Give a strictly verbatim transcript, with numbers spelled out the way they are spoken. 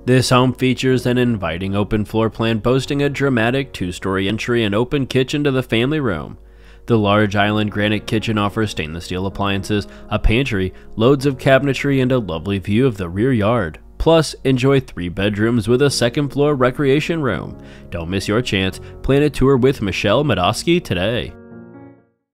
This home features an inviting open floor plan boasting a dramatic two-story entry and open kitchen to the family room. The large island granite kitchen offers stainless steel appliances, a pantry, loads of cabinetry, and a lovely view of the rear yard. Plus, enjoy three bedrooms with a second floor recreation room. Don't miss your chance. Plan a tour with Michelle Madosky today.